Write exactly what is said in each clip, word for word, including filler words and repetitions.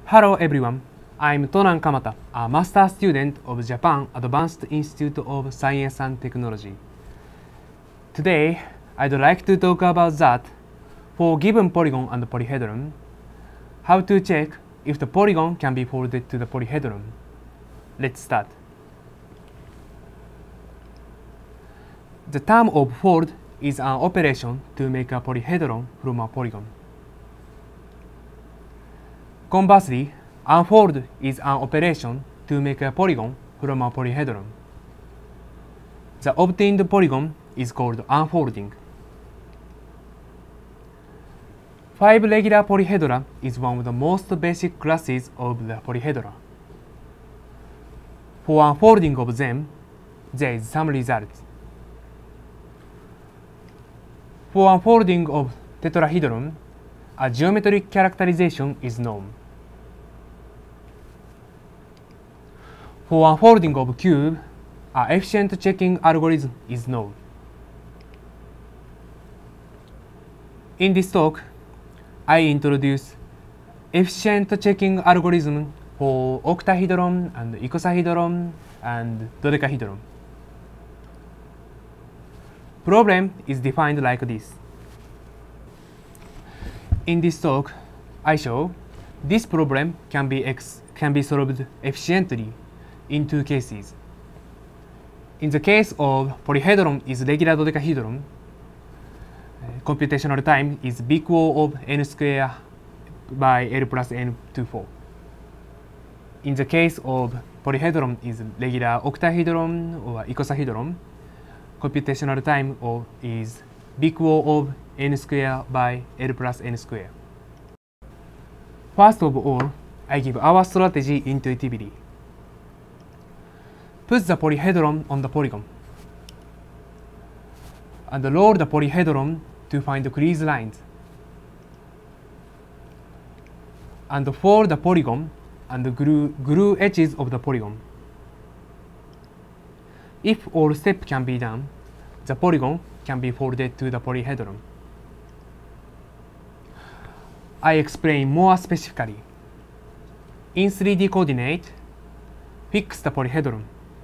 Hello everyone, I'm Tonan Kamata, a master student of Japan Advanced Institute of Science and Technology. Today, I'd like to talk about that for given polygon and polyhedron, how to check if the polygon can be folded to the polyhedron. Let's start. The term of fold is an operation to make a polyhedron from a polygon. Conversely, unfold is an operation to make a polygon from a polyhedron. The obtained polygon is called unfolding. Five regular polyhedra is one of the most basic classes of the polyhedra. For unfolding of them, there is some result. For unfolding of tetrahedron, a geometric characterization is known. For unfolding of cube, an efficient checking algorithm is known. In this talk, I introduce efficient checking algorithm for octahedron and icosahedron and dodecahedron. Problem is defined like this. In this talk, I show this problem can be, ex can be solved efficiently in two cases. In the case of polyhedron is regular dodecahedron, uh, computational time is big O of n square by L plus n to four. In the case of polyhedron is regular octahedron or icosahedron, computational time of is big O of n square by L plus n square. First of all, I give our strategy intuitively. Put the polyhedron on the polygon and roll the polyhedron to find the crease lines, and fold the polygon and glue, glue edges of the polygon. If all steps can be done, the polygon can be folded to the polyhedron. I explain more specifically. In three D coordinate, fix the polyhedron.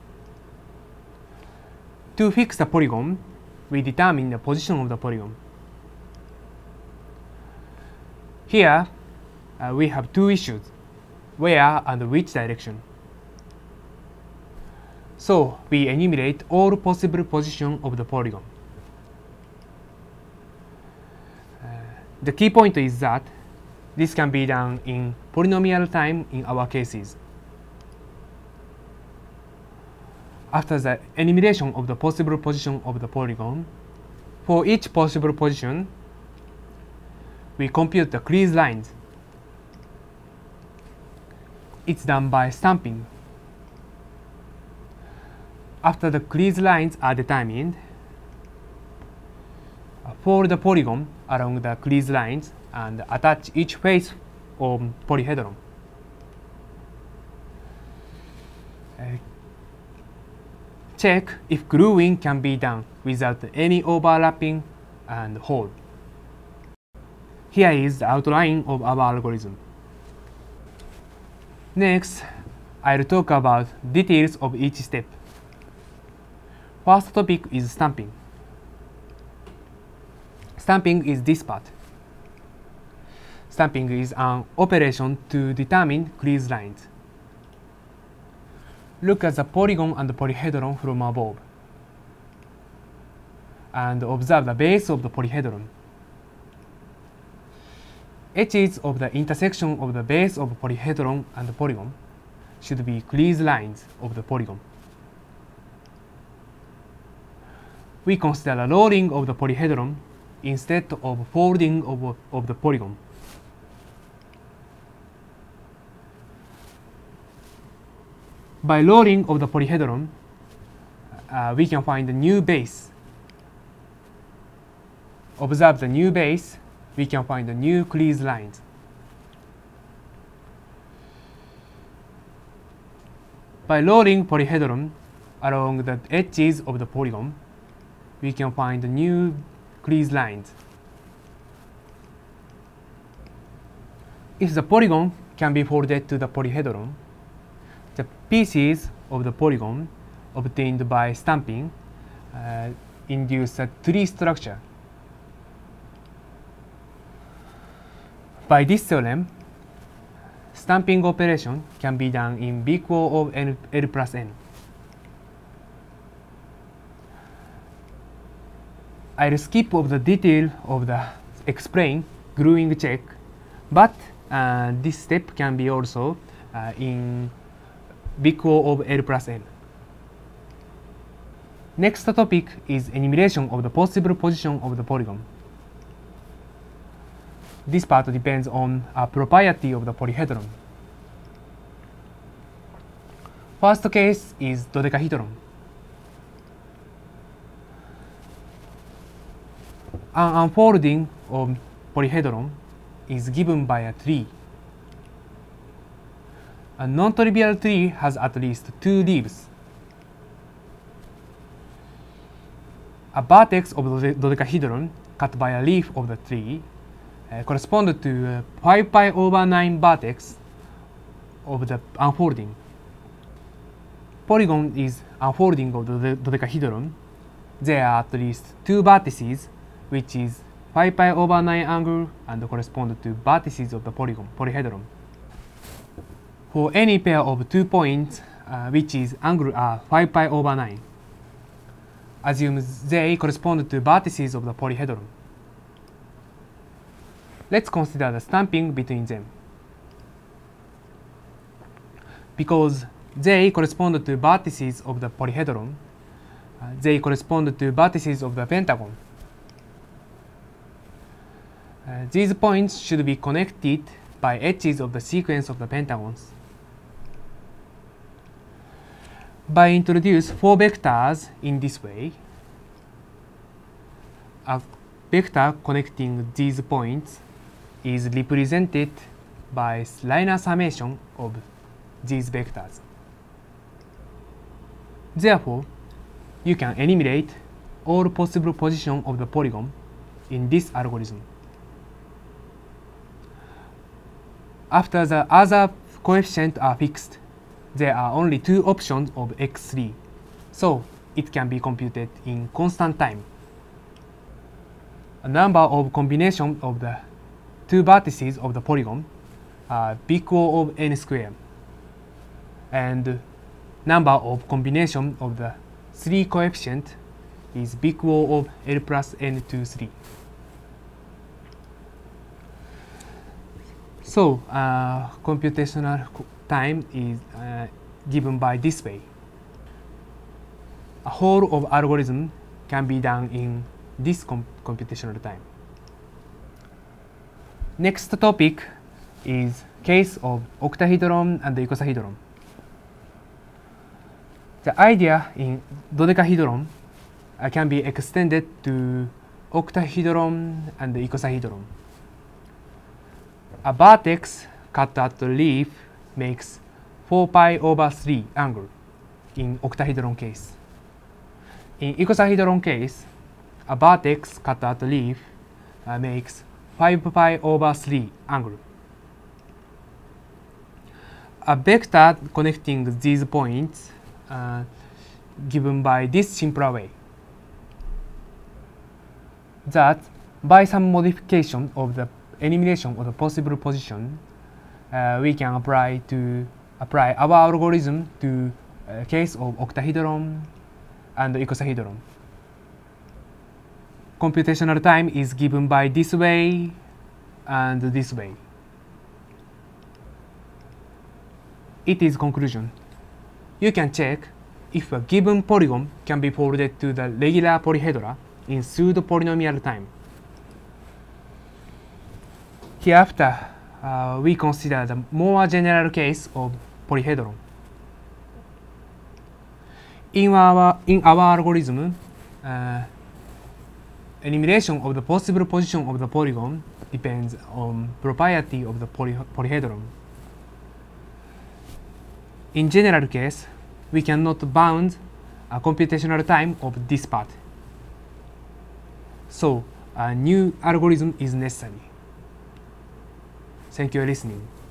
To fix the polygon, we determine the position of the polygon. Here, uh, we have two issues, where and which direction. So, we enumerate all possible positions of the polygon. Uh, the key point is that this can be done in polynomial time in our cases. After the enumeration of the possible position of the polygon, for each possible position, we compute the crease lines. It's done by stamping. After the crease lines are determined, fold the polygon along the crease lines and attach each face of polyhedron. Uh, check if gluing can be done without any overlapping and hold. Here is the outline of our algorithm. Next, I'll talk about details of each step. First topic is stamping. Stamping is this part. Stamping is an operation to determine crease lines. Look at the polygon and the polyhedron from above, and observe the base of the polyhedron. Edges of the intersection of the base of polyhedron and the polygon should be crease lines of the polygon. We consider a rolling of the polyhedron instead of folding of, of the polygon. By rolling of the polyhedron, uh, we can find a new base. Observe the new base, we can find the new crease lines. By rolling polyhedron along the edges of the polygon, we can find the new crease lines. If the polygon can be folded to the polyhedron. The pieces of the polygon obtained by stamping uh, induce a tree structure. By this theorem, stamping operation can be done in B equal of N, L plus N. I'll skip over the detail of the explain gluing check, but uh, this step can be also uh, in B equal of L plus N. Next topic is enumeration of the possible position of the polygon. This part depends on a property of the polyhedron. First case is dodecahedron. An unfolding of polyhedron is given by a tree. A non-trivial tree has at least two leaves. A vertex of the dodecahedron cut by a leaf of the tree uh, corresponds to uh, five pi over nine vertex of the unfolding. Polygon is unfolding of the dodecahedron. There are at least two vertices, which is five pi over nine angle and correspond to vertices of the polygon polyhedron. For any pair of two points, uh, which is angle are five pi over nine, assume they correspond to vertices of the polyhedron. Let's consider the stamping between them. Because they correspond to vertices of the polyhedron, uh, they correspond to vertices of the pentagon. Uh, these points should be connected by edges of the sequence of the pentagons. By introduce four vectors in this way, a vector connecting these points is represented by linear summation of these vectors. Therefore, you can enumerate all possible positions of the polygon in this algorithm. After the other coefficients are fixed, there are only two options of x three, so it can be computed in constant time. A number of combinations of the two vertices of the polygon are B equal of n squared, and number of combinations of the three coefficients is B equal of L plus n to three. So uh, computational time is uh, given by this way. A whole of algorithm can be done in this com computational time. Next topic is case of octahedron and icosahedron. The idea in dodecahedron uh, can be extended to octahedron and icosahedron. A vertex cut at the leaf makes four pi over three angle in octahedron case. In icosahedron case, a vertex cut at the leaf uh, makes five pi over three angle. A vector connecting these points uh, given by this simpler way. That by some modification of the enumeration of the possible position, uh, we can apply to apply our algorithm to a case of octahedron and icosahedron. Computational time is given by this way and this way. It is conclusion. You can check if a given polygon can be folded to the regular polyhedra in pseudo-polynomial time. Hereafter, uh, we consider the more general case of polyhedron. In our, in our algorithm, uh, enumeration of the possible position of the polygon depends on property of the poly polyhedron. In general case, we cannot bound a computational time of this part. So, a new algorithm is necessary. Thank you for listening.